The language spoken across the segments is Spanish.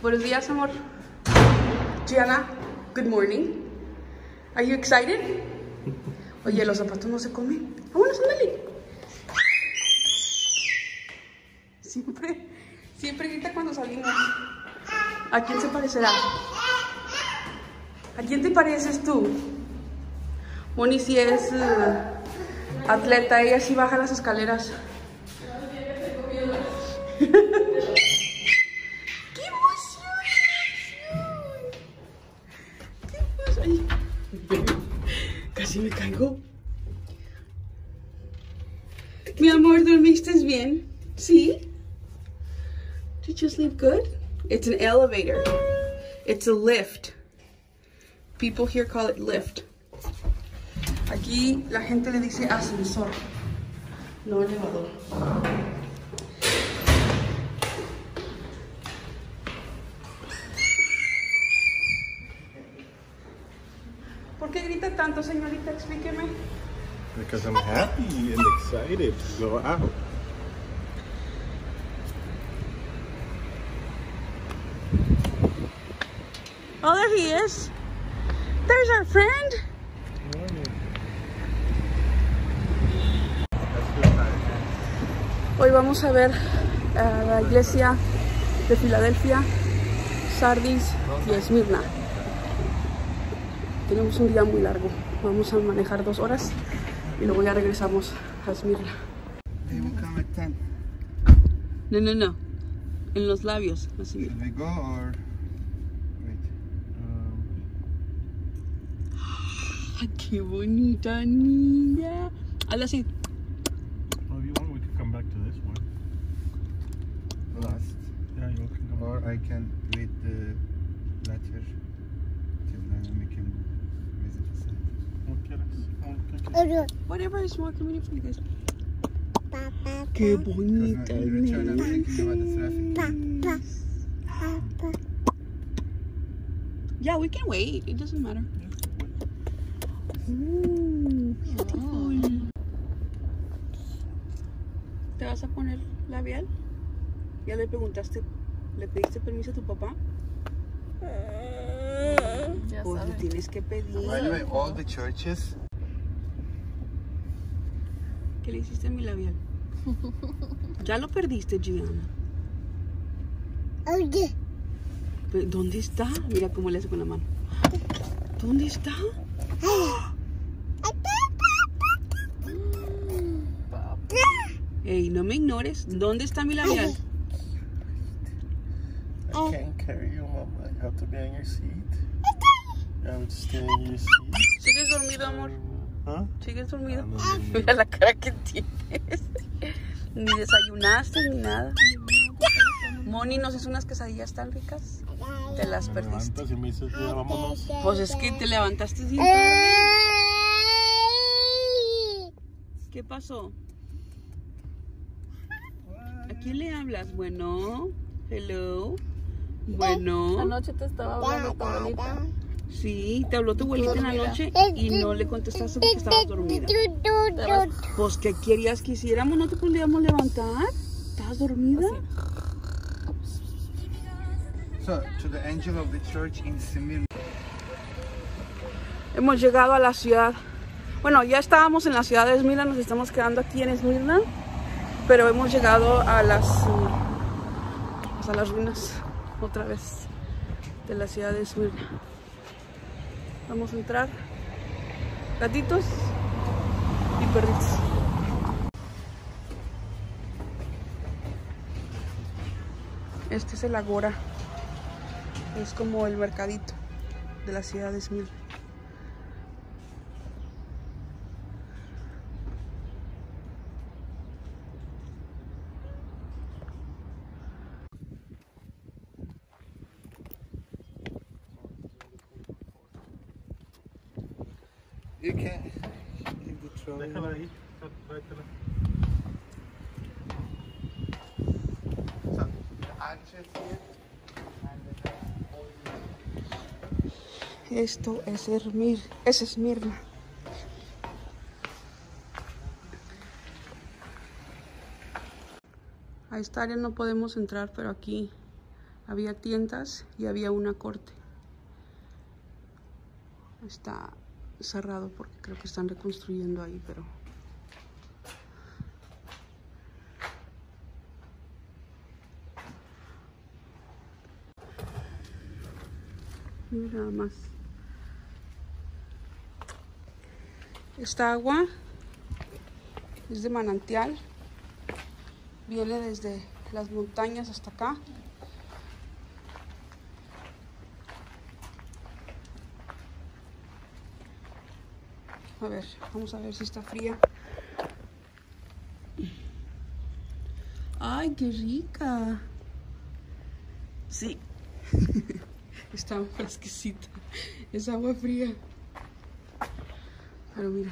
Buenos días, amor. Gianna, good morning. Are you excited? Oye, los zapatos no se comen. Vámonos, ándale. Siempre grita cuando salimos. ¿A quién se parecerá? ¿A quién te pareces tú? Moni sí es atleta, ella sí baja las escaleras. ¡Qué emoción! ¡Qué emoción! Ay, casi me caigo. Mi amor, ¿dormiste bien? ¿Sí? Did you sleep good? It's an elevator. It's a lift. People here call it lift. Aquí la gente le dice ascensor, no elevador. ¿Por qué grita tanto, señorita? Explíqueme. Because I'm happy and excited to go out. Oh, there he is. There's our friend. Hoy vamos a ver la iglesia de Filadelfia, Sardis y Esmirna. Tenemos un día muy largo. Vamos a manejar 2 horas y luego ya regresamos a Esmirna. No. En los labios. Así. Should we go or wait? Ay, qué bonita niña. Hazle así. Well, if you want, we could come back to this one. Last. Yeah, you can come. Or I can read the letter till then we can visit the site. Whatever is more convenient for you guys. Qué bonita niña. Yeah, we can wait. It doesn't matter. Beautiful. ¿Te vas a poner labial? ¿Ya le preguntaste, le pediste permiso a tu papá? Pues le tienes que pedir. By the way, all the churches. ¿Qué le hiciste a mi labial? Ya lo perdiste, Gianna. ¿Dónde está? Mira cómo le hace con la mano. ¿Dónde está? Ey, no me ignores. ¿Dónde está mi labial? I can't carry you, Mom. I have to be on your seat. I would stay in your seat. ¿Sigues dormido, amor? Huh? ¿Sigues dormido? Ah, no, dormido. Mira la cara que tienes. Ni desayunaste ni nada. Moni, ¿nos hizo unas quesadillas tan ricas? Te las Me perdiste. levantas y me dices, ya vámonos. Pues es que te levantaste bien tarde. ¿Qué pasó? ¿A quién le hablas? Bueno, hello. Bueno. Anoche te estaba hablando tu abuelita. Sí, te habló tu abuelita en la noche y no le contestaste porque estabas dormida. Pues, ¿qué querías que hiciéramos? ¿No te podíamos levantar? ¿Estabas dormida? So, to the angel of the church in Smyrna. Hemos llegado a la ciudad. Bueno, ya estábamos en la ciudad de Esmirna, nos estamos quedando aquí en Esmirna, pero hemos llegado a las ruinas otra vez de la ciudad de Esmirna. Vamos a entrar. Gatitos y perritos. Este es el Agora. Es como el mercadito de la ciudad de Esmirna. You can leave the trolley. Déjala ahí. Tráetela. So, the address here. Esto es Esmirna. A esta área no podemos entrar, pero aquí había tiendas y había una corte. Está cerrado porque creo que están reconstruyendo ahí, pero mira nada más. Esta agua es de manantial, viene desde las montañas hasta acá. A ver, vamos a ver si está fría. ¡Ay, qué rica! Sí, está fresquecita. Es agua fría. Pero mira.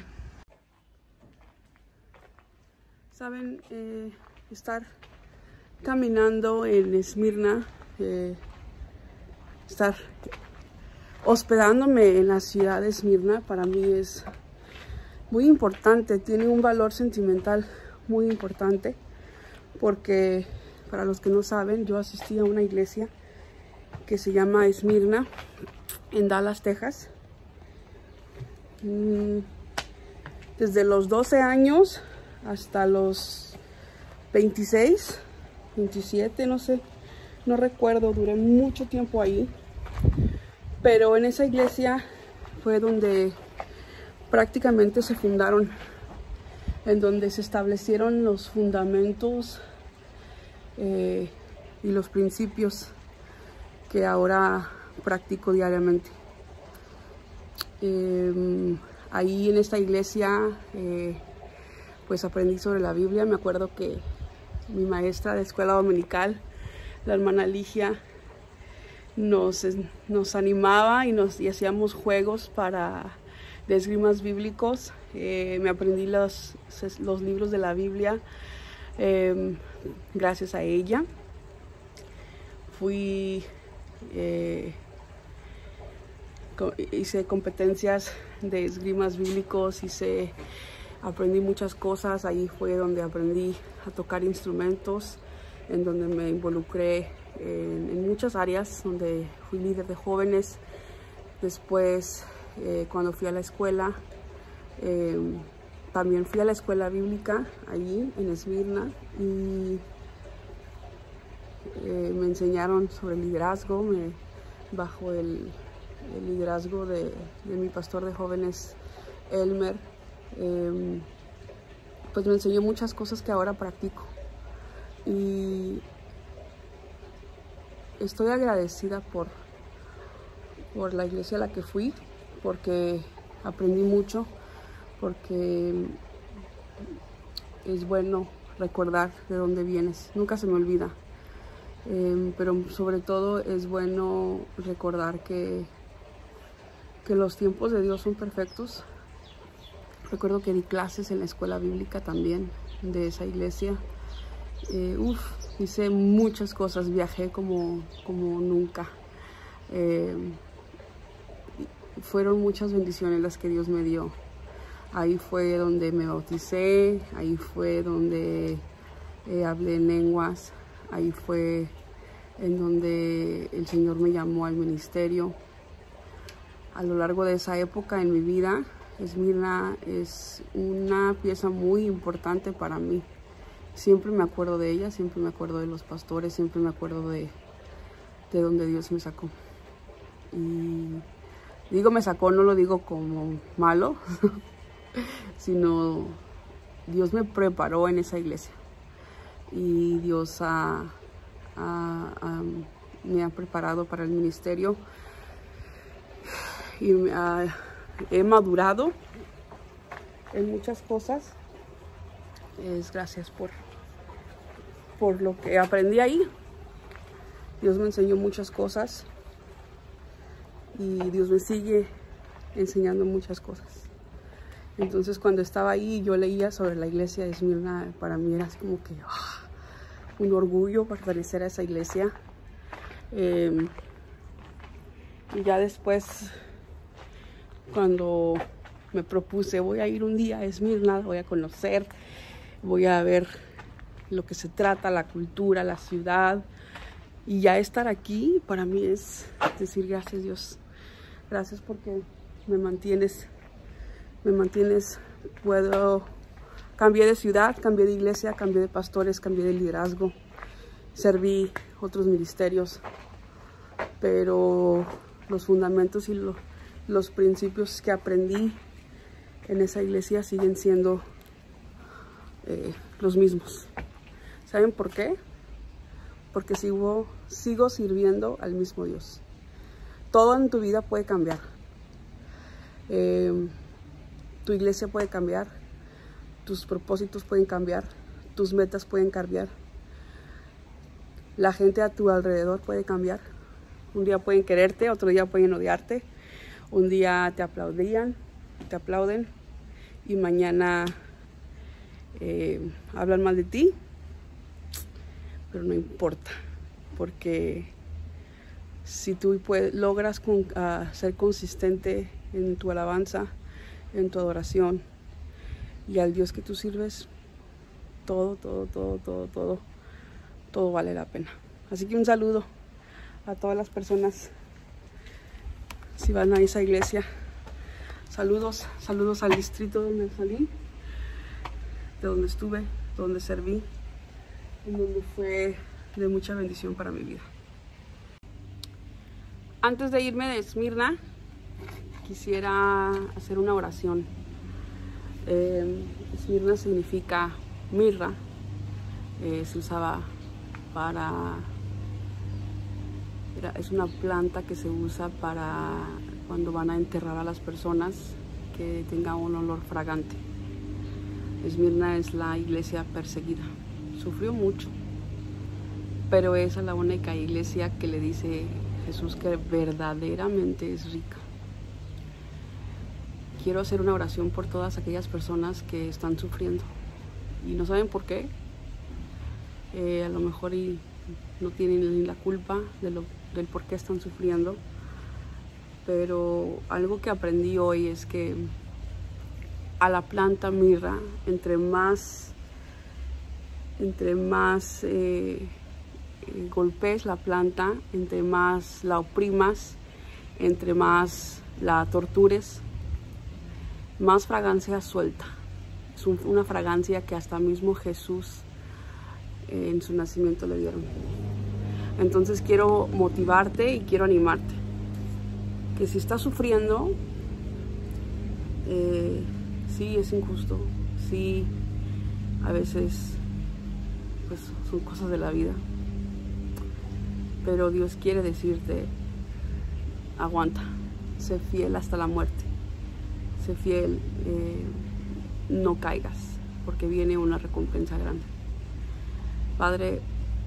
Saben, estar caminando en Esmirna, estar hospedándome en la ciudad de Esmirna, para mí es muy importante, tiene un valor sentimental muy importante, porque para los que no saben, yo asistí a una iglesia que se llama Esmirna en Dallas, Texas. Desde los 12 años hasta los 26, 27, no sé, no recuerdo, duré mucho tiempo ahí. Pero en esa iglesia fue donde prácticamente se fundaron, en donde se establecieron los fundamentos y los principios que ahora practico diariamente. Ahí en esta iglesia pues aprendí sobre la Biblia. Me acuerdo que mi maestra de escuela dominical, la hermana Ligia, nos animaba y hacíamos juegos de esgrimas bíblicos. Me aprendí los libros de la Biblia gracias a ella. Hice competencias de esgrimas bíblicos, aprendí muchas cosas. Ahí fue donde aprendí a tocar instrumentos, en donde me involucré en muchas áreas, donde fui líder de jóvenes. Después, cuando fui a la escuela, también fui a la escuela bíblica allí en Esmirna, y me enseñaron sobre liderazgo, bajo el liderazgo de mi pastor de jóvenes, Elmer. Pues me enseñó muchas cosas que ahora practico, y estoy agradecida por la iglesia a la que fui, porque aprendí mucho, porque es bueno recordar de dónde vienes, nunca se me olvida, pero sobre todo es bueno recordar que los tiempos de Dios son perfectos. Recuerdo que di clases en la escuela bíblica también de esa iglesia. Hice muchas cosas, viajé como nunca. Fueron muchas bendiciones las que Dios me dio. Ahí fue donde me bauticé, ahí fue donde hablé en lenguas, ahí fue en donde el Señor me llamó al ministerio. A lo largo de esa época en mi vida, Esmirna es una pieza muy importante para mí. Siempre me acuerdo de ella, siempre me acuerdo de los pastores, siempre me acuerdo de donde Dios me sacó. Y digo me sacó, no lo digo como malo, sino Dios me preparó en esa iglesia. Y Dios me ha preparado para el ministerio. Y he madurado en muchas cosas. Es gracias por lo que aprendí ahí. Dios me enseñó muchas cosas, y Dios me sigue enseñando muchas cosas. Entonces, cuando estaba ahí, yo leía sobre la iglesia de Esmirna. Para mí era así como que un orgullo pertenecer a esa iglesia. Y ya después, cuando me propuse, voy a ir un día a Esmirna, voy a conocer, voy a ver lo que se trata, la cultura, la ciudad, Y ya estar aquí para mí es decir gracias, Dios. Gracias porque me mantienes, cambié de ciudad, cambié de iglesia, cambié de pastores, cambié de liderazgo, serví otros ministerios, pero los fundamentos y los principios que aprendí en esa iglesia siguen siendo los mismos. ¿Saben por qué? Porque sigo sirviendo al mismo Dios. Todo en tu vida puede cambiar. Tu iglesia puede cambiar, tus propósitos pueden cambiar, tus metas pueden cambiar, la gente a tu alrededor puede cambiar. Un día pueden quererte, otro día pueden odiarte, un día te aplauden y mañana hablan mal de ti, pero no importa, porque si tú logras ser consistente en tu alabanza, en tu adoración y al Dios que tú sirves, todo vale la pena. Así que un saludo a todas las personas, si van a esa iglesia, saludos al distrito donde salí, de donde estuve, donde serví, en donde fue de mucha bendición para mi vida. Antes de irme de Esmirna, quisiera hacer una oración. Esmirna significa mirra, se usaba es una planta que se usa para cuando van a enterrar a las personas, que tenga un olor fragante. Esmirna es la iglesia perseguida, sufrió mucho, pero esa es la única iglesia que le dice Jesús que verdaderamente es rica. Quiero hacer una oración por todas aquellas personas que están sufriendo y no saben por qué. A lo mejor no tienen ni la culpa del por qué están sufriendo, pero algo que aprendí hoy es que a la planta mirra, entre más golpees la planta, entre más la oprimas, entre más la tortures, más fragancia suelta. Es una fragancia que hasta mismo Jesús en su nacimiento le dieron. Entonces quiero motivarte y quiero animarte que si estás sufriendo, sí es injusto, sí a veces pues son cosas de la vida, pero Dios quiere decirte: aguanta, sé fiel hasta la muerte, sé fiel, no caigas, porque viene una recompensa grande. Padre,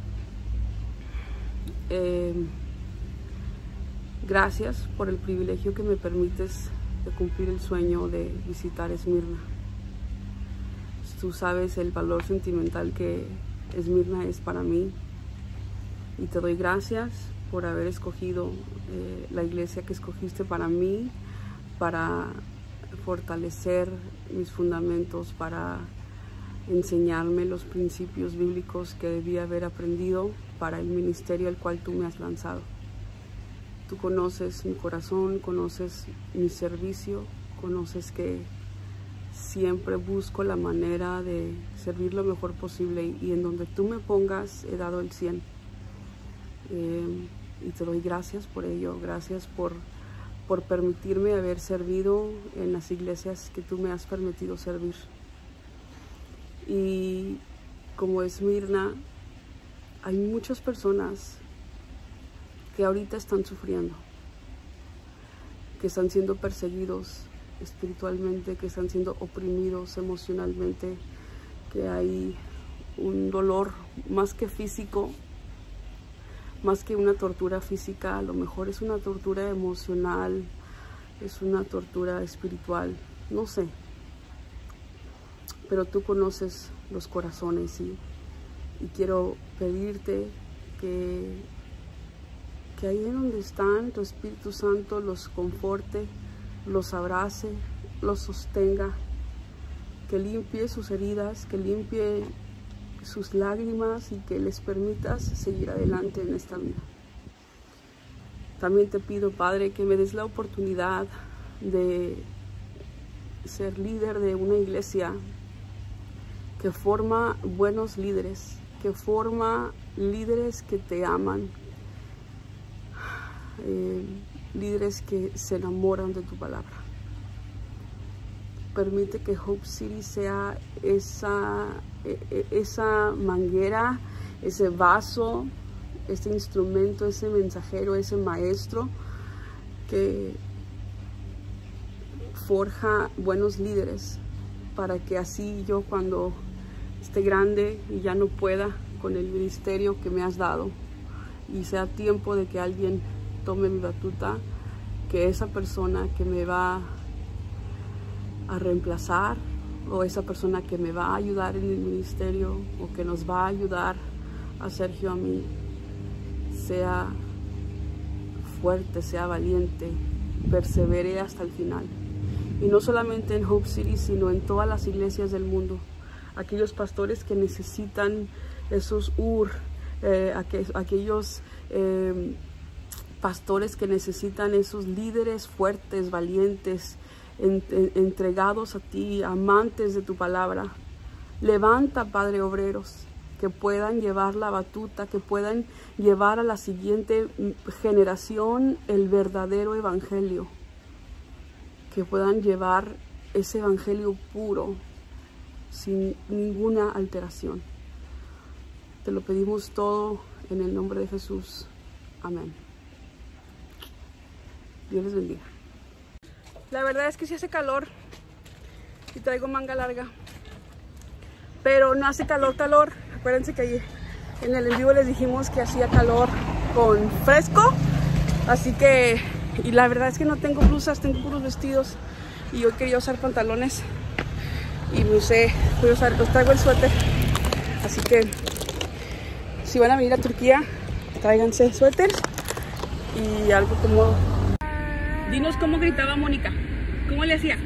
gracias por el privilegio que me permites de cumplir el sueño de visitar Esmirna. Tú sabes el valor sentimental que Esmirna es para mí, y te doy gracias por haber escogido la iglesia que escogiste para mí, para fortalecer mis fundamentos, para enseñarme los principios bíblicos que debía haber aprendido para el ministerio al cual tú me has lanzado. Tú conoces mi corazón, conoces mi servicio, conoces que siempre busco la manera de servir lo mejor posible, y en donde tú me pongas he dado el 100. Y te doy gracias por ello, gracias por permitirme haber servido en las iglesias que tú me has permitido servir. Y como Esmirna, hay muchas personas que ahorita están sufriendo, que están siendo perseguidos espiritualmente, que están siendo oprimidos emocionalmente, que hay un dolor más que físico, más que una tortura física, a lo mejor es una tortura emocional, es una tortura espiritual, no sé. Pero tú conoces los corazones y quiero pedirte que ahí en donde están, tu Espíritu Santo los conforte, los abrace, los sostenga, que limpie sus heridas, que limpie sus lágrimas y que les permitas seguir adelante en esta vida. También te pido, Padre, que me des la oportunidad de ser líder de una iglesia que forma buenos líderes, que forma líderes que te aman, líderes que se enamoran de tu palabra. Permite que Hope City sea esa manguera, ese vaso, ese instrumento, ese mensajero, ese maestro que forja buenos líderes, para que así yo, cuando esté grande y ya no pueda con el ministerio que me has dado y sea tiempo de que alguien tome mi batuta, que esa persona que me va a reemplazar o esa persona que me va a ayudar en el ministerio o que nos va a ayudar a Sergio, a mí, sea fuerte, sea valiente, persevere hasta el final. Y no solamente en Hope City, sino en todas las iglesias del mundo. Aquellos pastores que necesitan esos aquellos pastores que necesitan esos líderes fuertes, valientes, entregados a ti, amantes de tu palabra. Levanta, Padre, obreros que puedan llevar la batuta, que puedan llevar a la siguiente generación el verdadero evangelio, que puedan llevar ese evangelio puro, sin ninguna alteración. Te lo pedimos todo en el nombre de Jesús. Amén. Dios les bendiga. La verdad es que sí hace calor y traigo manga larga, pero no hace calor. Acuérdense que ayer en el en vivo les dijimos que hacía calor con fresco, así que, y la verdad es que no tengo blusas, tengo puros vestidos, y hoy quería usar pantalones y me traigo el suéter, así que si van a venir a Turquía, tráiganse suéter y algo cómodo. Dinos cómo gritaba Mónica, cómo le hacía.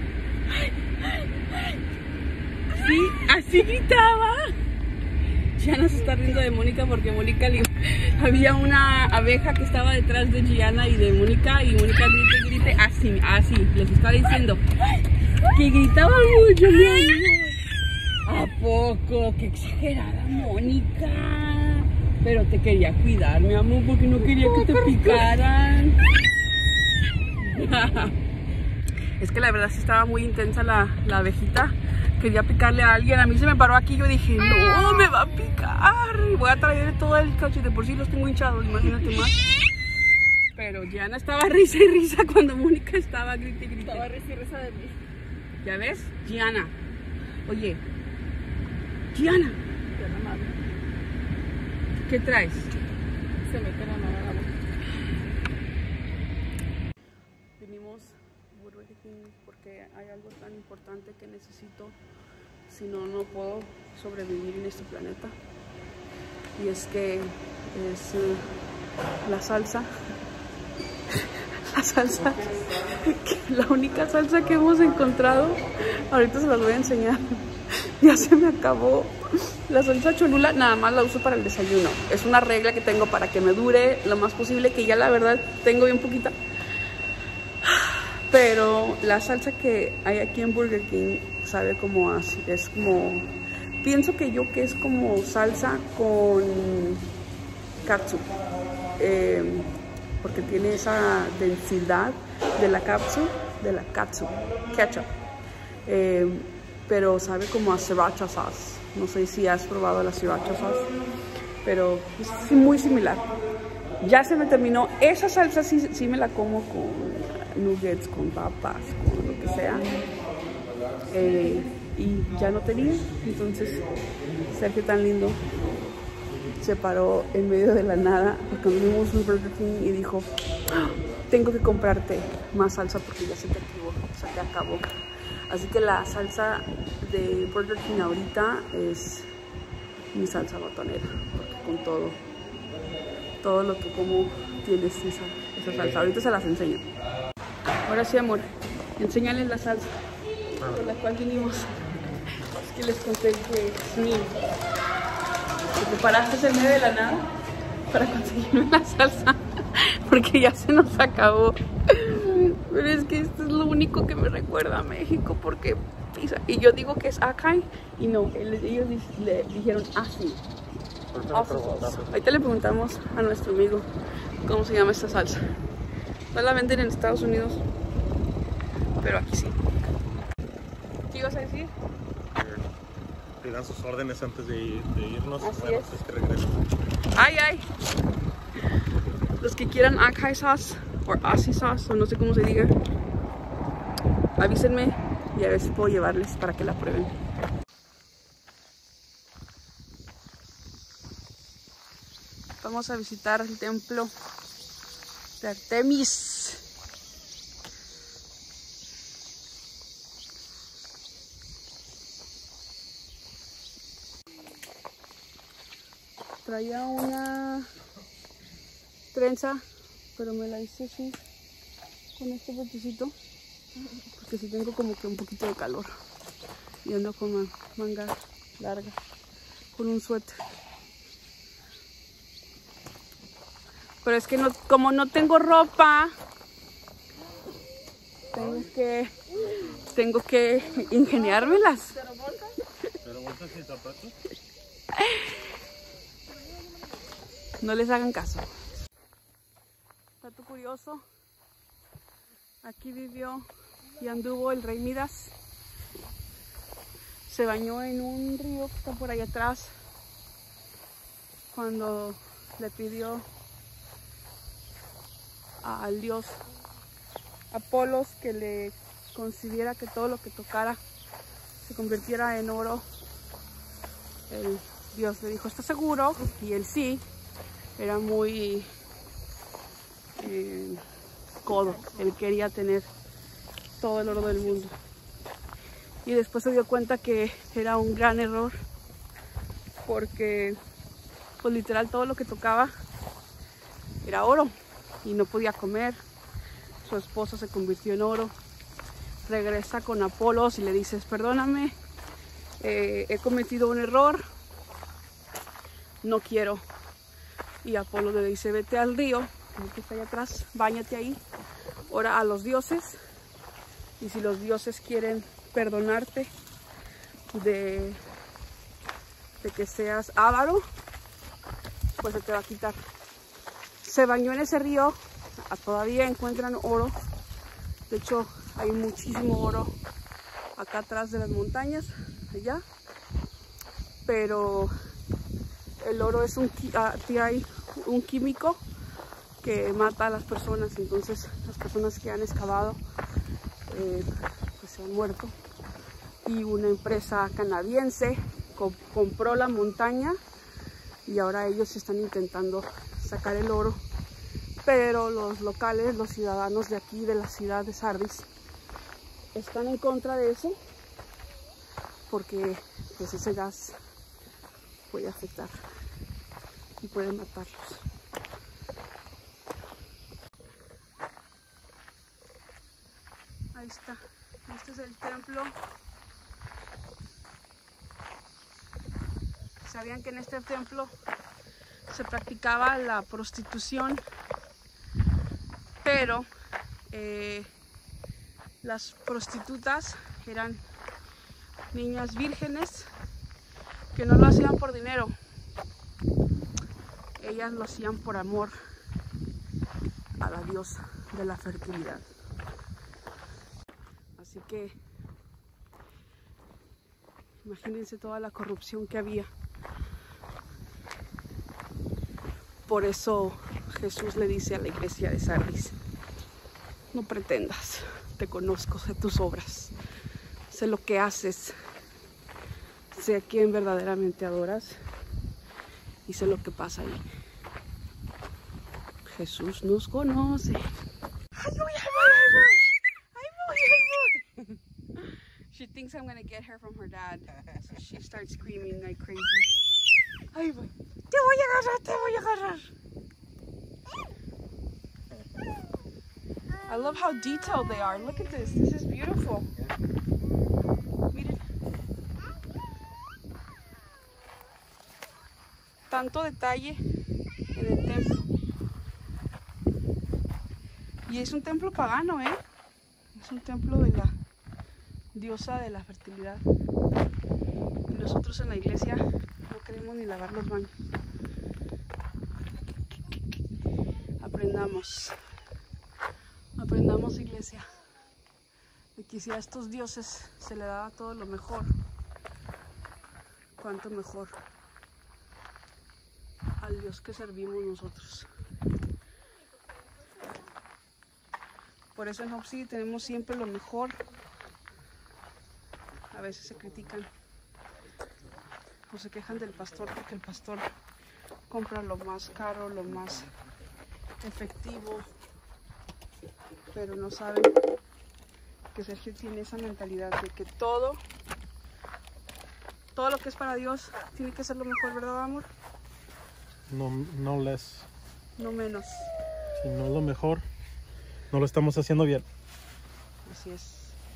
Sí, así gritaba. Gianna se está riendo de Mónica porque Mónica había una abeja que estaba detrás de Gianna y de Mónica, y Mónica grite, así, les estaba diciendo que gritaba mucho, mi amor. ¿A poco? Qué exagerada, Mónica. Pero te quería cuidar, mi amor, porque no quería que te picaran. Es que la verdad sí estaba muy intensa la abejita. Quería picarle a alguien. A mí se me paró aquí. Yo dije, no, me va a picar. Y voy a traer todo el cacho. De por sí los tengo hinchados, imagínate más. Pero Gianna estaba risa y risa cuando Mónica estaba grite y grite. Estaba risa y risa de mí. ¿Ya ves? Gianna. Oye. Gianna. ¿Qué traes? Se mete la mano a la boca. Vinimos a Burger King porque hay algo tan importante que necesito. Si no, no puedo sobrevivir en este planeta. Y es que es la salsa. La salsa, la única salsa que hemos encontrado. Ahorita se las voy a enseñar. Ya se me acabó. La salsa Cholula nada más la uso para el desayuno. Es una regla que tengo para que me dure lo más posible, que ya la verdad tengo bien poquita. Pero la salsa que hay aquí en Burger King sabe como así, es como, pienso que es como salsa con katsu, porque tiene esa densidad de la katsu, ketchup, pero sabe como a sriracha sauce. No sé si has probado la sriracha sauce, pero es muy similar. Ya se me terminó esa salsa, sí me la como con nuggets, con papas, con lo que sea, y ya no tenía. Entonces Sergio, tan lindo, se paró en medio de la nada porque vimos un Burger King y dijo, tengo que comprarte más salsa porque ya se te acabó. Así que la salsa de Burger King ahorita es mi salsa botanera, porque con todo lo que como tienes esa salsa. Ahorita se las enseño. Ahora sí, amor, enséñales la salsa por la cual vinimos. Es que les conté que es mi Te paraste en medio de la nada para conseguirme la salsa porque ya se nos acabó. Pero es que esto es lo único que me recuerda a México porque pizza. Y yo digo que es acai y no, ellos le dijeron así. Ahorita le preguntamos a nuestro amigo cómo se llama esta salsa. No la venden en Estados Unidos, pero aquí sí. ¿Qué ibas a decir? Pidan sus órdenes antes de irnos. Así bueno, es. Que regresen. Ay, ay. Los que quieran acai sauce o Aussie sauce o no sé cómo se diga, avísenme y a ver si puedo llevarles para que la prueben. Vamos a visitar el templo de Artemis. Traía una trenza, pero me la hice así con este botecito porque sí tengo como que un poquito de calor y ando con manga larga con un suéter. Pero es que no, como no tengo ropa, tengo que ingeniármelas. ¿Pero bolsas sin zapatos? No les hagan caso. Dato curioso, aquí vivió y anduvo el rey Midas. Se bañó en un río que está por ahí atrás cuando le pidió al dios Apolos que le concediera que todo lo que tocara se convirtiera en oro. El dios le dijo, ¿estás seguro? Y él sí. Era muy codo, él quería tener todo el oro del mundo. Y después se dio cuenta que era un gran error porque pues literal todo lo que tocaba era oro y no podía comer. Su esposa se convirtió en oro. Regresa con Apolos y le dices, perdóname, he cometido un error, no quiero. Y Apolo le dice, vete al río, que está allá atrás, báñate ahí, ora a los dioses, y si los dioses quieren perdonarte de que seas avaro, pues se te va a quitar. Se bañó en ese río, todavía encuentran oro, de hecho hay muchísimo oro acá atrás de las montañas, allá, pero el oro es un químico que mata a las personas, entonces las personas que han excavado pues se han muerto. Y una empresa canadiense compró la montaña y ahora ellos están intentando sacar el oro, pero los locales, los ciudadanos de aquí, de la ciudad de Sardis, están en contra de eso porque pues ese gas puede afectar y puede matarlos. Ahí está, este es el templo. ¿Sabían que en este templo se practicaba la prostitución? Pero las prostitutas eran niñas vírgenes que no lo hacían por dinero. Ellas lo hacían por amor a la diosa de la fertilidad. Así que imagínense toda la corrupción que había. Por eso Jesús le dice a la iglesia de Sardis, no pretendas, te conozco, sé tus obras, sé lo que haces, sé a quién verdaderamente adoras y sé lo que pasa ahí. Jesús nos conoce. ¡Ay, voy! She thinks I'm gonna get her from her dad, so she starts screaming like crazy. ¡Ay, voy! ¡Te voy a agarrar, te voy a agarrar! I love how detailed they are. Look at this. This is beautiful. Miren. tanto detalle en el templo. Y es un templo pagano, ¿eh? Es un templo de la diosa de la fertilidad. Y nosotros en la iglesia no queremos ni lavar los baños. Aprendamos, iglesia, de que si a estos dioses se le daba todo lo mejor, cuánto mejor al Dios que servimos nosotros. Por eso en Hope City tenemos siempre lo mejor. A veces se critican o se quejan del pastor porque el pastor compra lo más caro, lo más efectivo, pero no saben que Sergio tiene esa mentalidad de que todo lo que es para Dios tiene que ser lo mejor, ¿verdad, amor? No less. No menos. Si no es lo mejor, no lo estamos haciendo bien. Así es.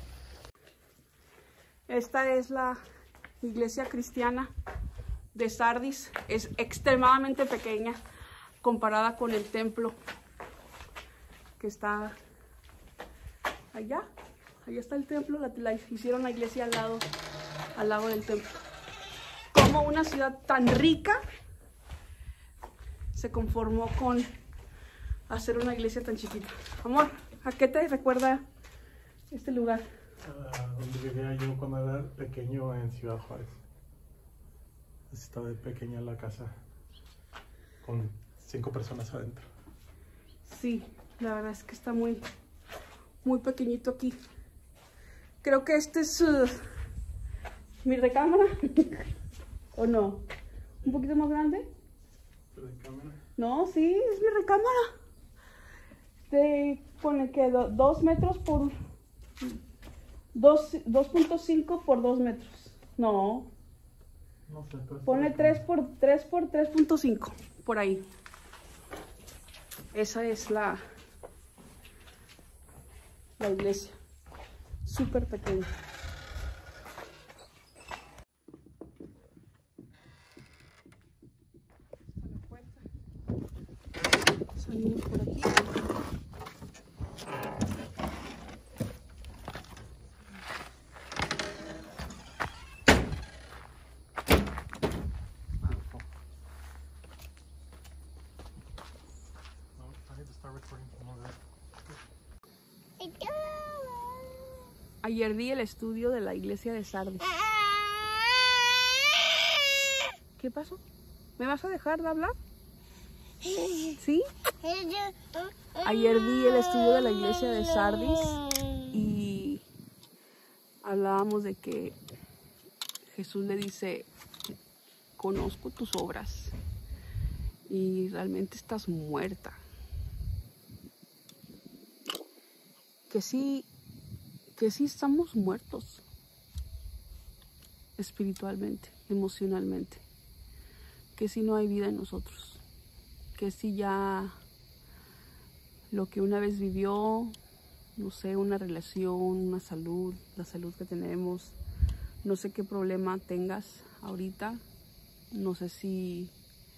Esta es la iglesia cristiana de Sardis. Es extremadamente pequeña comparada con el templo que está allá. Allá está el templo, hicieron la iglesia al lado del templo. Como una ciudad tan rica se conformó con hacer una iglesia tan chiquita. Amor, ¿a qué te recuerda este lugar? Donde vivía yo cuando era pequeño en Ciudad Juárez. Estaba de pequeña la casa con 5 personas adentro. Sí, la verdad es que está muy pequeñito aquí. Creo que este es mi recámara. ¿O no? ¿Un poquito más grande? ¿Recámara? No, sí, es mi recámara. Pone que 2 metros por 2.5 por 2 metros. No. No sé, pero Pone 3 por 3.5 por ahí. Esa es la iglesia. Súper pequeña. Está la puerta. Salimos por aquí. Ayer di el estudio de la iglesia de Sardis. ¿Qué pasó? ¿Me vas a dejar de hablar? ¿Sí? Ayer di el estudio de la iglesia de Sardis y hablábamos de que Jesús le dice, conozco tus obras y realmente estás muerta. Que sí estamos muertos espiritualmente, emocionalmente, que sí no hay vida en nosotros, que sí ya lo que una vez vivió, no sé, una relación, una salud, la salud que tenemos, no sé qué problema tengas ahorita, no sé si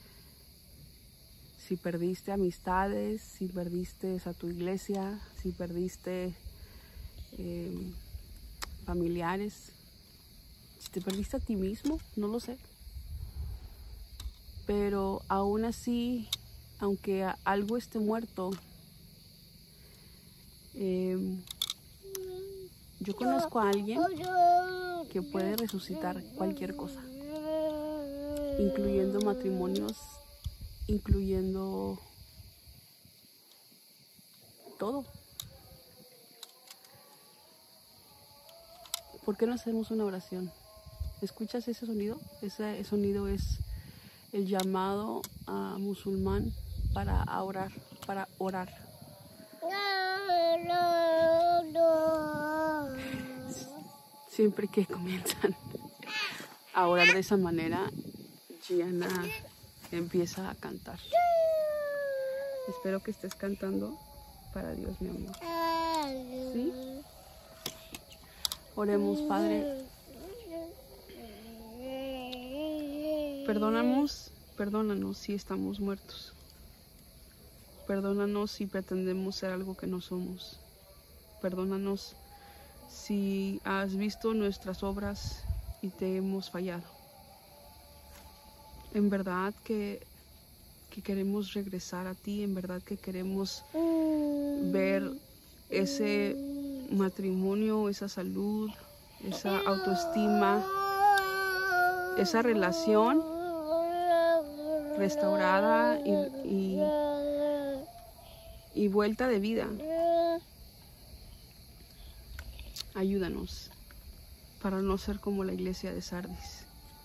perdiste amistades, si perdiste a tu iglesia, si perdiste familiares, si te perdiste a ti mismo, no lo sé. Pero aún así, aunque algo esté muerto, yo conozco a alguien que puede resucitar cualquier cosa, incluyendo matrimonios, incluyendo todo. ¿Por qué no hacemos una oración? ¿Escuchas ese sonido? Ese sonido es el llamado a musulmán para orar, Siempre que comienzan a orar de esa manera, Gianna empieza a cantar. Espero que estés cantando para Dios, mi amor. ¿Sí? Oremos, Padre. Perdónanos Perdónanos si estamos muertos. Perdónanos si pretendemos ser algo que no somos. Perdónanos si has visto nuestras obras y te hemos fallado. En verdad que queremos regresar a ti, en verdad que queremos ver ese matrimonio, esa salud, esa autoestima, esa relación restaurada y vuelta de vida. Ayúdanos para no ser como la iglesia de Sardis.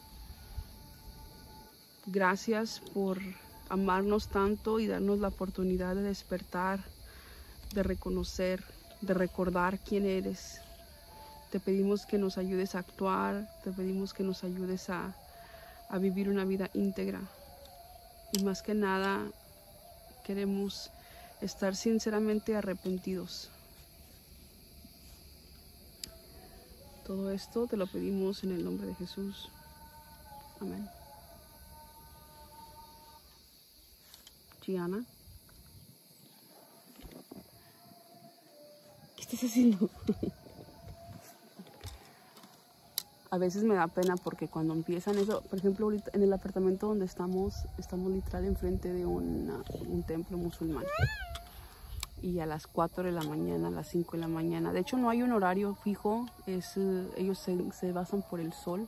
Gracias por amarnos tanto y darnos la oportunidad de despertar, de reconocer, de recordar quién eres. Te pedimos que nos ayudes a actuar, te pedimos que nos ayudes a vivir una vida íntegra. Y más que nada, queremos estar sinceramente arrepentidos. Todo esto te lo pedimos en el nombre de Jesús. Amén. Gianna, ¿qué estás haciendo? A veces me da pena porque cuando empiezan eso, por ejemplo, ahorita en el apartamento donde estamos literal enfrente de un templo musulmán. Y a las 4 de la mañana, a las 5 de la mañana. De hecho, no hay un horario fijo. Ellos se basan por el sol.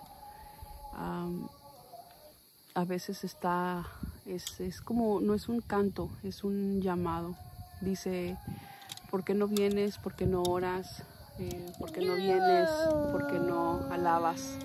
A veces es como, no es un canto, es un llamado. Dice, ¿por qué no vienes? ¿Por qué no oras? ¿Por qué no vienes? ¿Por qué no alabas?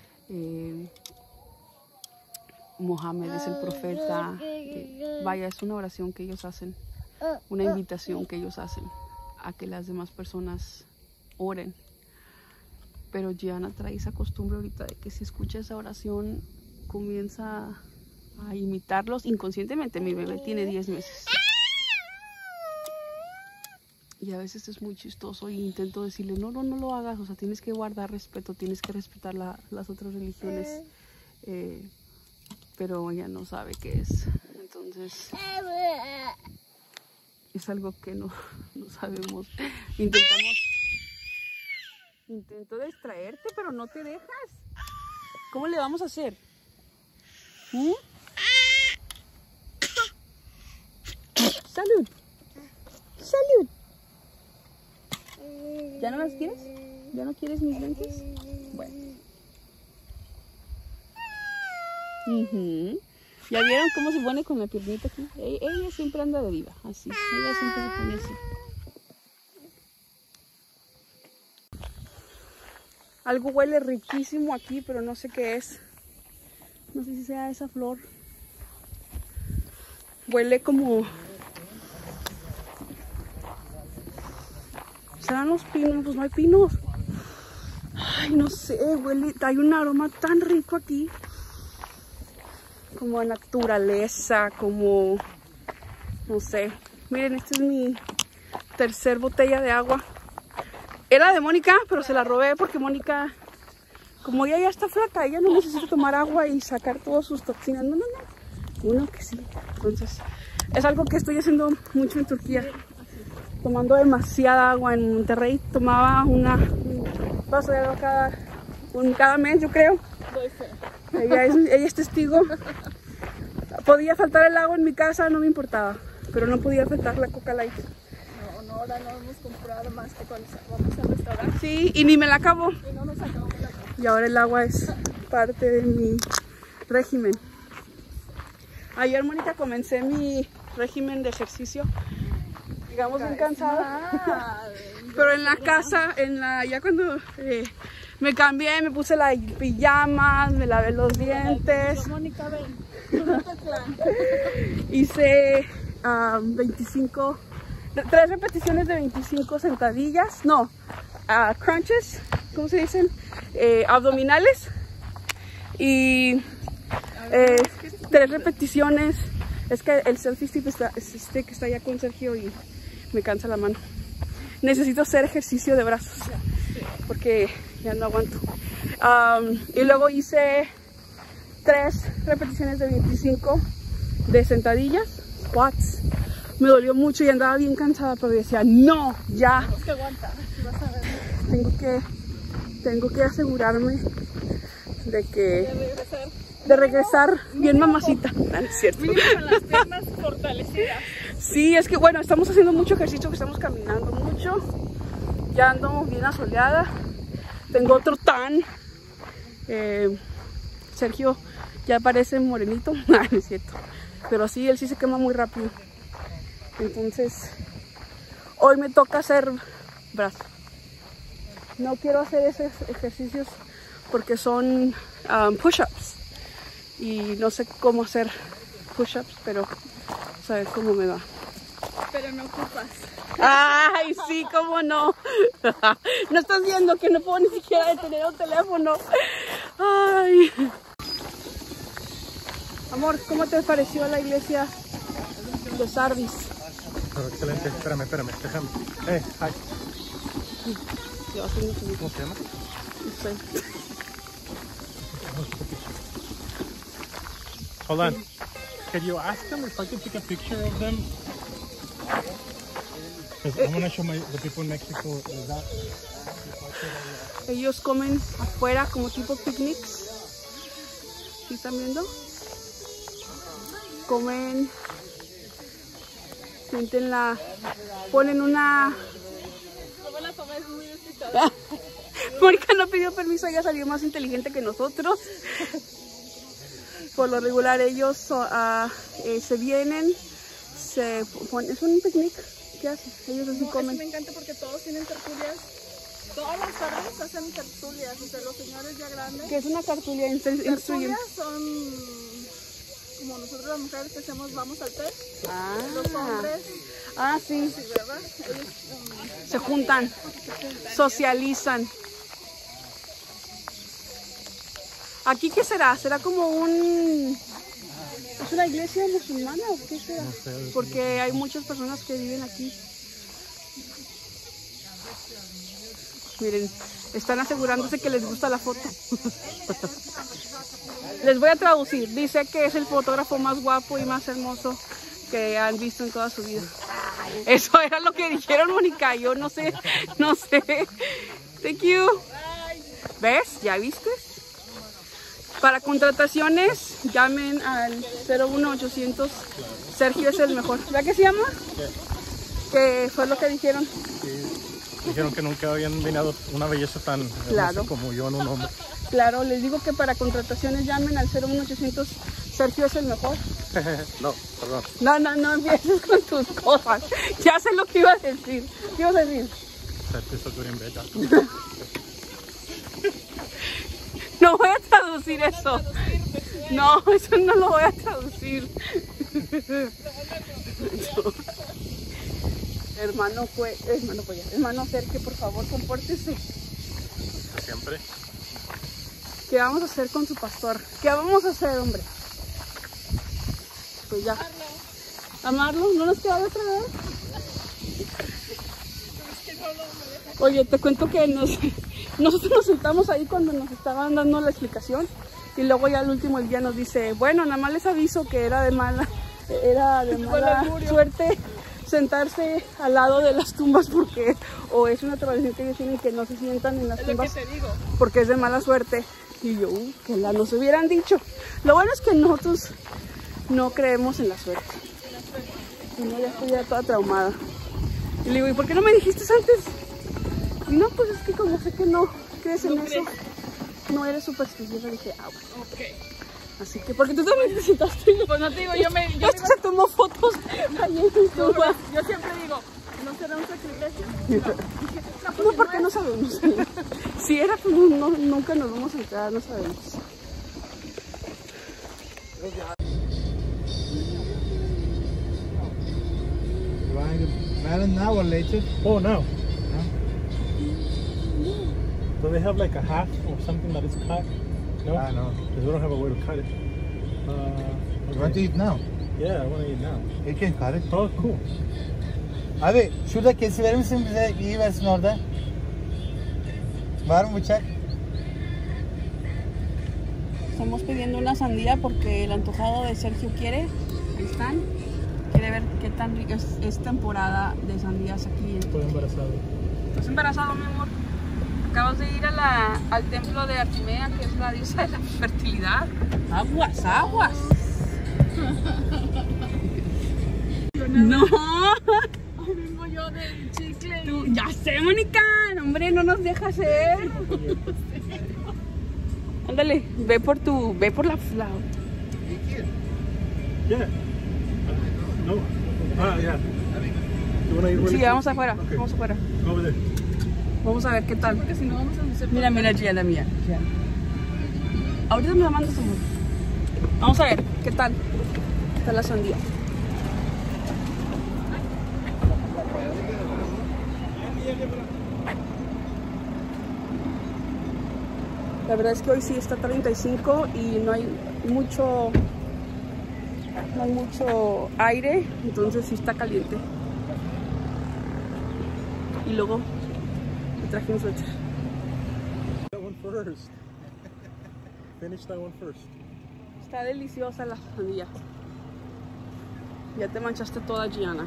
Mohammed es el profeta. Vaya, es una oración que ellos hacen. Una invitación que ellos hacen a que las demás personas oren. Pero Gianna trae esa costumbre ahorita de que si escucha esa oración comienza a imitarlos inconscientemente. Mi bebé tiene 10 meses y a veces es muy chistoso y intento decirle no lo hagas, o sea, tienes que guardar respeto, tienes que respetar las otras religiones, pero ella no sabe qué es. Entonces es algo que no sabemos. Intento distraerte, pero no te dejas. ¿Cómo le vamos a hacer? Salud. Salud. ¿Ya no las quieres? ¿Ya no quieres mis lentes? Bueno. ¿Ya vieron cómo se pone con la piernita aquí? Ella siempre anda de diva, así. Ella siempre se pone así. Algo huele riquísimo aquí, pero no sé qué es. No sé si sea esa flor. Huele como... ¿serán los pinos? Pues no hay pinos. Ay, no sé, huele... hay un aroma tan rico aquí. Como a naturaleza, como... no sé. Miren, esta es mi tercer botella de agua. Era de Mónica, pero se la robé porque Mónica... como ella ya está flaca, ella no necesita tomar agua y sacar todas sus toxinas. No. Uno que sí. Entonces, es algo que estoy haciendo mucho en Turquía. Tomando demasiada agua. En Monterrey tomaba un vaso de agua cada mes, yo creo. Ella es testigo. Podía faltar el agua en mi casa, no me importaba. Pero no podía faltar la Coca Light. No, ahora no hemos comprado más que cuando vamos al restaurante. Sí, y ni me la acabo. Y no nos acabamos la Coca. Y ahora el agua es parte de mi régimen. Ayer, Mónica, comencé mi régimen de ejercicio. Digamos, bien cansada. Pero en la casa, ya cuando me cambié, me puse las pijamas, me lavé los dientes. Mónica, ven. Hice 3 repeticiones de 25 sentadillas. No, crunches, ¿cómo se dicen? Abdominales. Y 3 repeticiones. Es que el selfie stick está allá con Sergio y me cansa la mano. Necesito hacer ejercicio de brazos porque ya no aguanto. Y luego hice 3 repeticiones de 25 de sentadillas, squats. Me dolió mucho y andaba bien cansada, pero decía, no, ya. Es que aguanta, vas a ver. Tengo que asegurarme de que... regresar. De regresar bien mamacita. No, es cierto. Mínimo con las piernas fortalecidas. Sí, es que bueno, estamos haciendo mucho ejercicio, que estamos caminando mucho. Ya ando bien asoleada. Tengo otro tan. Sergio ya parece morenito. No, no es cierto. Pero sí, él sí se quema muy rápido. Entonces, hoy me toca hacer brazo. No quiero hacer esos ejercicios porque son push-ups. Y no sé cómo hacer push-ups, pero sabes cómo me va. Pero no ocupas. Ay, sí, cómo no. No estás viendo que no puedo ni siquiera detener un teléfono. Ay. Amor, ¿cómo te pareció la iglesia de Sardis? Pero excelente, espérame, déjame. Hi. ¿Cómo se llama? No sé. Hold on. Can you ask them if I can take a picture of them? Because I want to show the people in Mexico that. Ellos comen afuera como tipo picnics. ¿Sí están viendo? Comen, sienten ponen una... Como la comida es muy despistada. Mónica no pidió permiso, ella salió más inteligente que nosotros. Por lo regular ellos se vienen, se ponen, es un picnic, ¿qué hacen? Ellos así comen. Me encanta porque todos tienen tertulias. Todas las tardes hacen tertulias, o sea, los señores ya grandes. ¿Qué es una tertulia? Tertulias son como nosotros las mujeres que hacemos vamos al té. Los hombres. Ah, sí. Sí, ¿verdad? Ellos Se juntan, socializan. ¿Aquí qué será? ¿Será como ¿es una iglesia musulmana o qué será? No sé. Porque hay muchas personas que viven aquí. Miren, están asegurándose que les gusta la foto. Les voy a traducir. Dice que es el fotógrafo más guapo y más hermoso que han visto en toda su vida. Eso era lo que dijeron, Mónica. Yo no sé. Thank you. ¿Ves? ¿Ya viste? Para contrataciones, llamen al 01800. Sergio es el mejor. ¿Verdad que se llama? Que fue lo que dijeron. Sí, dijeron que nunca habían venido una belleza tan hermosa como yo en un hombre. Claro, les digo que para contrataciones llamen al 01800. Sergio es el mejor. No, perdón. No empieces con tus cosas. Ya sé lo que iba a decir. ¿Qué ibas a decir? Sergio está bien bella. No voy a traducir eso. No, eso no lo voy a traducir. Hermano Sergio, por favor, compórtese. Siempre. ¿Qué vamos a hacer con su pastor? ¿Qué vamos a hacer, hombre? Pues ya. ¿Amarlo? ¿No nos queda de otra vez? Oye, te cuento que nosotros nos sentamos ahí cuando nos estaban dando la explicación y luego ya al último día nos dice, bueno, nada más les aviso que era de mala suerte sentarse al lado de las tumbas porque o es una tradición que ellos tienen que no se sientan en las tumbas porque es de mala suerte. Y yo, que nos hubieran dicho. Lo bueno es que nosotros no creemos en la suerte. Y no, ya estoy ya toda traumada. Y le digo, ¿y por qué no me dijiste antes? Y no, pues es que como sé que no crees en eso, no eres supersticiosa. Dije, bueno. Okay. Así que, porque tú también te sentaste. Pues no te digo, se tomó fotos ahí en tu tumba. Yo siempre digo, ¿no será un sacrilegio? No, porque no sabemos. Si era, pues nunca nos vamos a entrar, no sabemos. Now or later? Oh, no. Do they have like a half or something that is cut? No? No. Because we don't have a way to cut it. You want to eat now? Yeah, I want to eat now. You can cut it. Oh, cool. Abi şurada kesiverir misin bize? İyi versin orada. Var mı bıçak? Estamos pidiendo una sandía porque el antojado de Sergio quiere. Ahí están. Quiere ver qué tan rica es temporada de sandías aquí. Estoy embarazado. ¿Estás embarazado, mi amor? Acabas de ir al templo de Artimea, que es la diosa de la fertilidad. Aguas, aguas. No. Vengo yo del chicle. Tú, ya sé, Mónica. Hombre, no nos dejas hacer. Ándale, ve por la flauta. Yeah. No. Yeah. Sí, vamos afuera, vamos afuera. Go over there. Vamos a ver qué tal. Porque si no vamos a hacer. Mira, Gianna, mía. Ahorita me la mandas, amor. Vamos a ver qué tal está la sandía. La verdad es que hoy sí está 35 y no hay mucho aire, entonces sí está caliente. Y luego me traje un suéter. That one first. Finish that one first. Está deliciosa la sandía. Ya te manchaste toda, Gianna.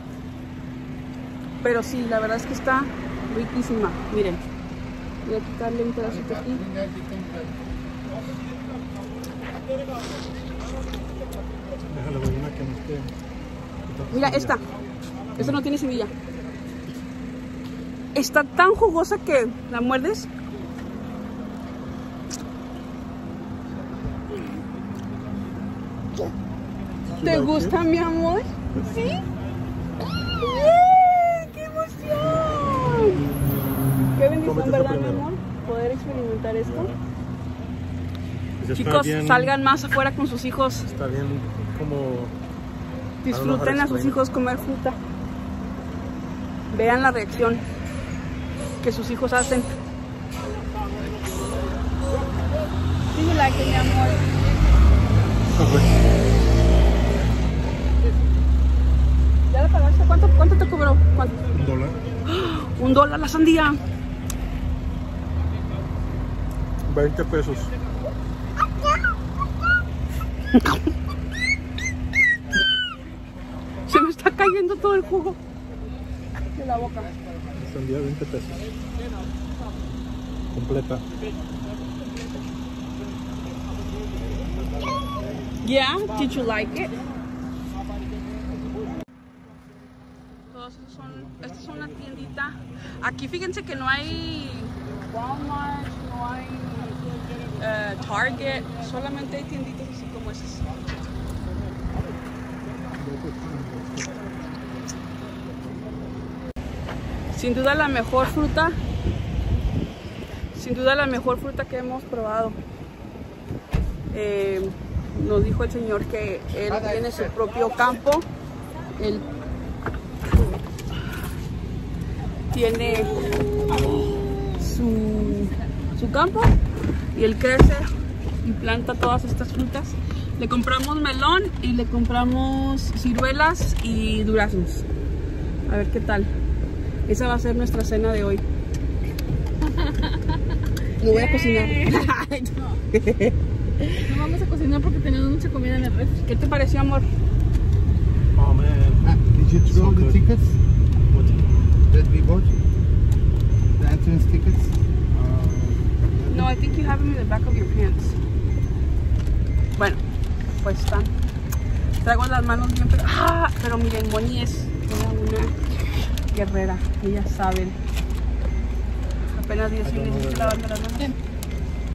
Pero sí, la verdad es que está riquísima. Miren, voy a quitarle un pedacito aquí. Déjale, voy una que no esté. Mira, esta no tiene semilla. Está tan jugosa que la muerdes. ¿Te gusta, mi amor? ¿Sí? ¡Yeah! ¡Qué emoción! Qué bendición, Cómete ¿verdad, mi primero. amor? Poder experimentar esto. Pues está Chicos, bien, salgan más afuera con sus hijos. Está bien como... Disfruten a sus hijos comer fruta. Vean la reacción que sus hijos hacen. Do you like it, mi amor? ¿Ya la pagaste? ¿Cuánto te cobró? ¿Cuánto? $1. $1 la sandía. 20 pesos. Se me está cayendo todo el jugo de la boca. Sandía 20 pesos. Completa. Yeah, did you like it? Esta es una tiendita. Aquí fíjense que no hay Walmart, no hay Target, solamente hay tienditas así como esas. Sin duda la mejor fruta. Sin duda la mejor fruta que hemos probado. Nos dijo el señor que él tiene su propio campo. Él tiene su campo y él crece y planta todas estas frutas. Le compramos melón y le compramos ciruelas y duraznos. A ver qué tal. Esa va a ser nuestra cena de hoy. No voy a cocinar. No vamos a cocinar porque tenemos mucha comida en el refri. ¿Qué te pareció, amor? Oh man. Did you throw So the good. tickets What? that we bought? The entrance tickets? No, I think you have them in the back of your pants. Bueno, pues están. Traigo las manos bien, pero miren, Bonnie es una guerrera, ellas saben. Apenas 10 minutos lavando las manos.